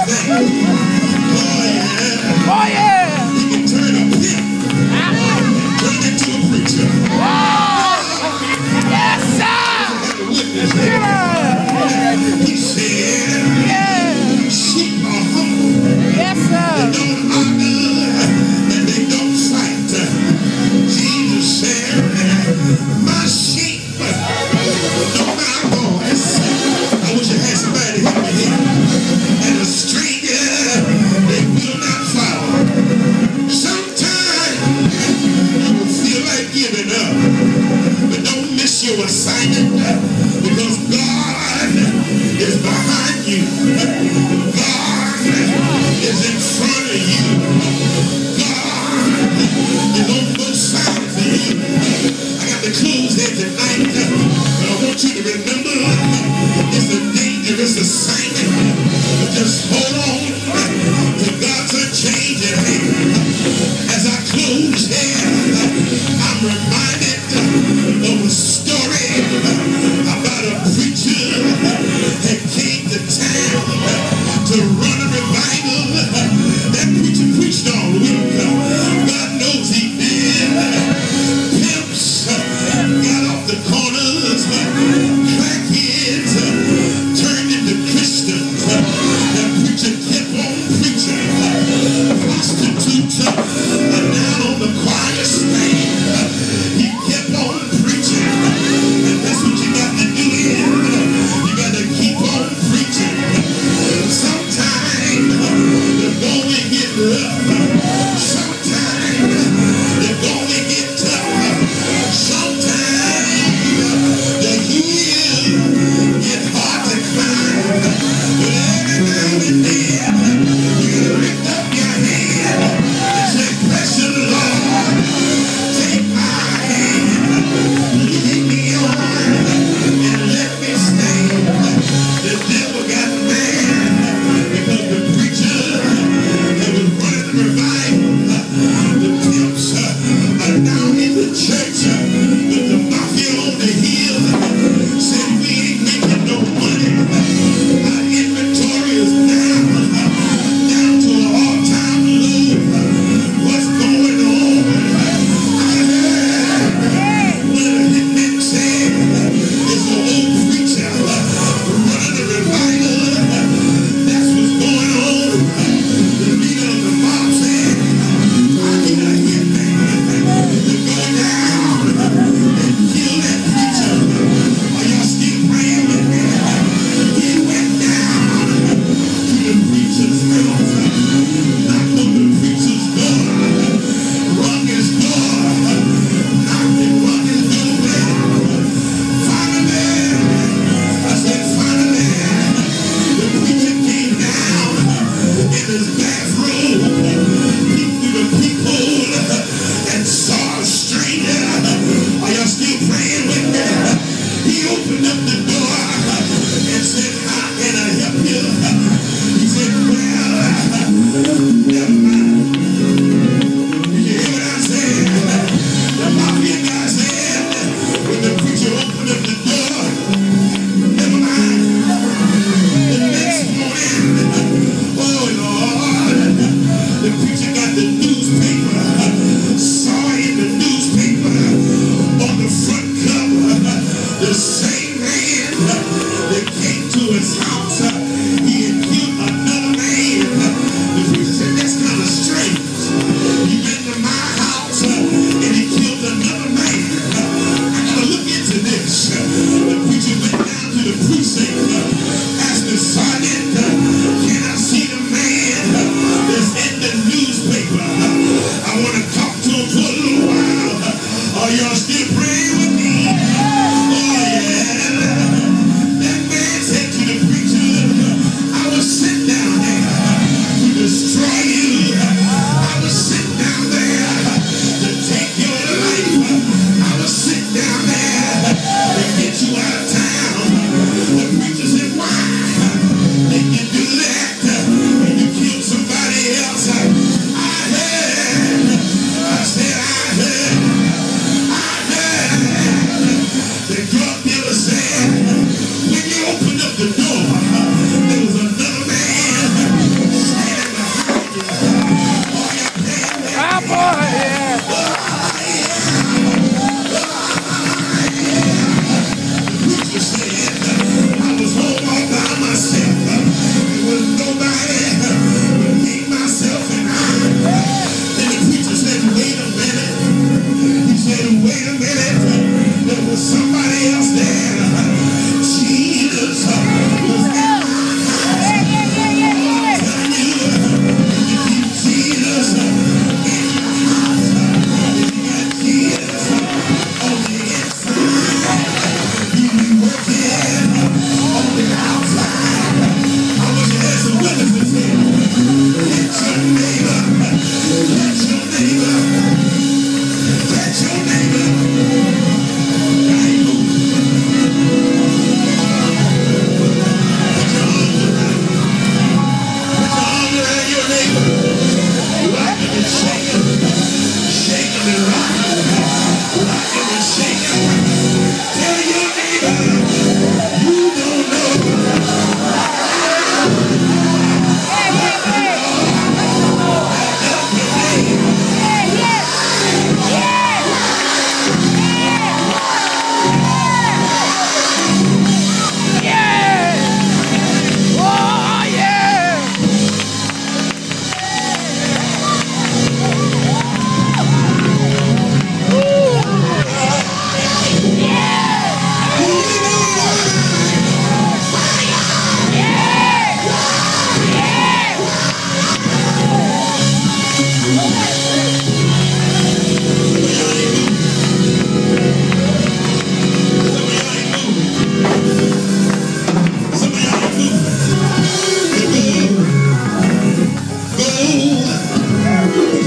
Oh yeah! He can turn a pimp, turn into a preacher. Yes, sir! He said, sheep are humble. Yes, They sir! don't argue and they don't fight. Jesus said, my sheep know my voice. I wish I had somebody to help me here. And a stranger they will not follow. Sometimes you will feel like giving up, but don't miss your assignment because God is behind you. God is in front of you. God is on both sides of you. I got the close here tonight, but I want you to remember it's a dangerous assignment. But just hold on to God's unchanging hand. As I close here, I'm reminded of a story about a preacher that came to town to run a revival. That preacher preached all week. God knows he did. Pimps got off the corners. Crackheads turned into Christians. That preacher kept on preaching. Prostitutes down on the choir stand. He kept on preaching. And that's what you got to do here. You got to keep on preaching. Sometimes the going get rough. Sometimes the going get tough. Sometimes the hill get hard to climb. But every now and then you gotta lift up your hand and say, precious Lord, take my hand, lead me on, and let me stand. The devil got mad because the preacher that was running the revival, the pimps are down in the church, but the mafia on the hill said we ain't making no money. Our inventory is down to an all-time low. What's going on? I heard one of the hitmen said it's an old preacher running a revival. That's what's going on. The leader of the mob said, I need a hitman to go down and kill that preacher. Are y'all still praying with me? He went down to the preacher's house, knocked on the preacher's door, rung his door, knocked and rung his doorbell. Finally, I said finally, the preacher came down in his bathrobe, peeked through the peephole, and saw a stranger. Are y'all still praying with me? He opened up the door and said, how can I help you? He said, well,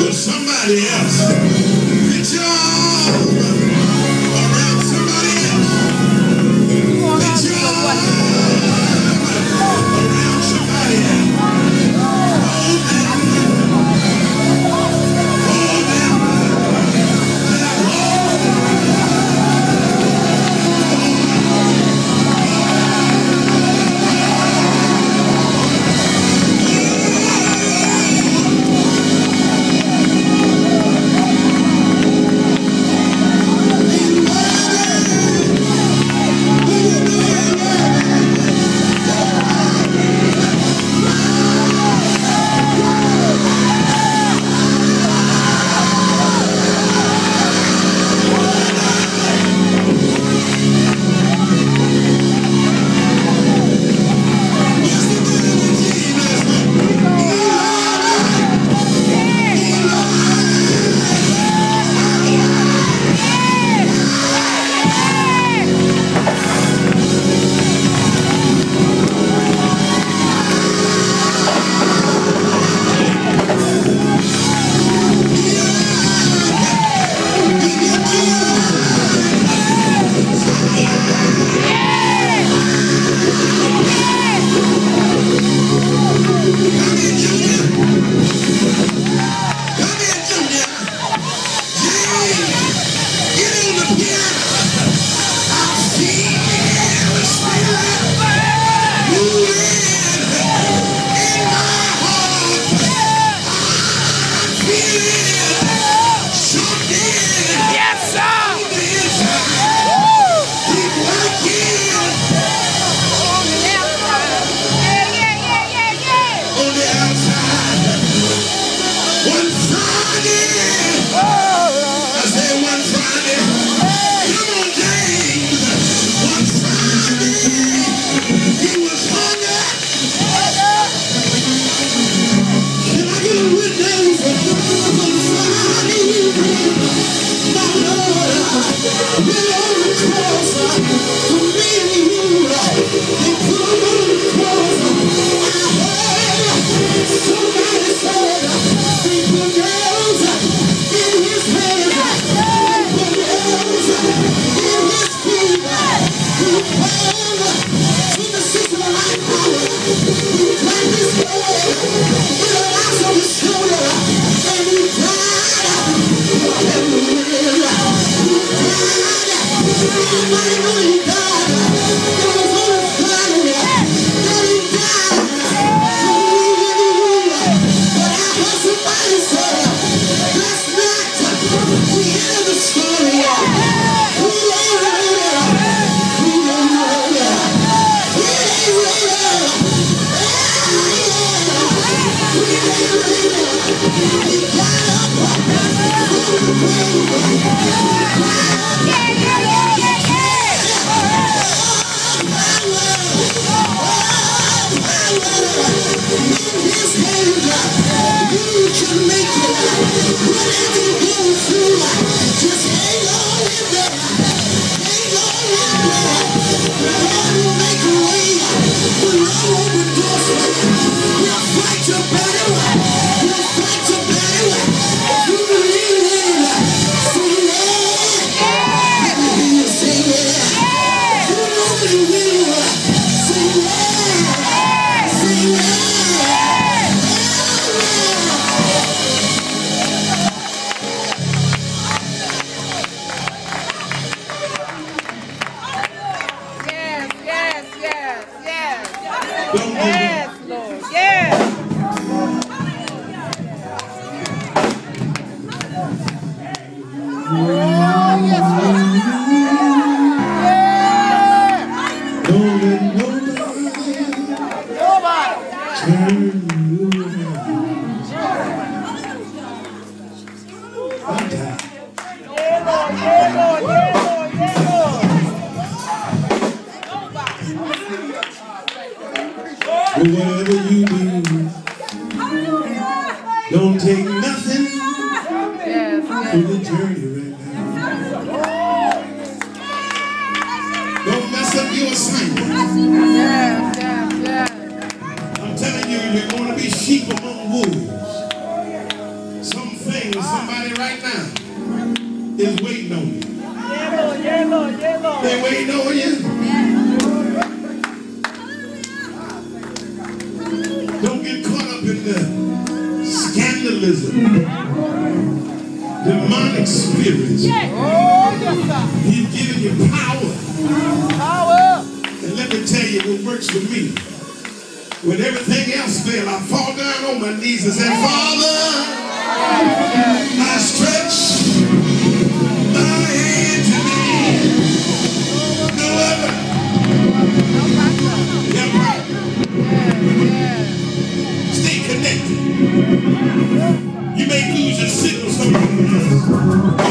somebody else. Put your arm around somebody else. Put your arm around somebody else. Hold them. Hold them. Whatever you do, don't take nothing for the journey right now. Don't mess up your assignment. I'm telling you, you're going to be sheep among wolves. Some things right now is waiting on you. They're waiting on you. Don't get caught up in the scandalism, demonic spirits. He's giving you power. And let me tell you what works for me. When everything else fails, I fall down on my knees and say, Father, I stretch my hand to thee. No other. Yeah, right. Stay connected. You may lose your signal somewhere else.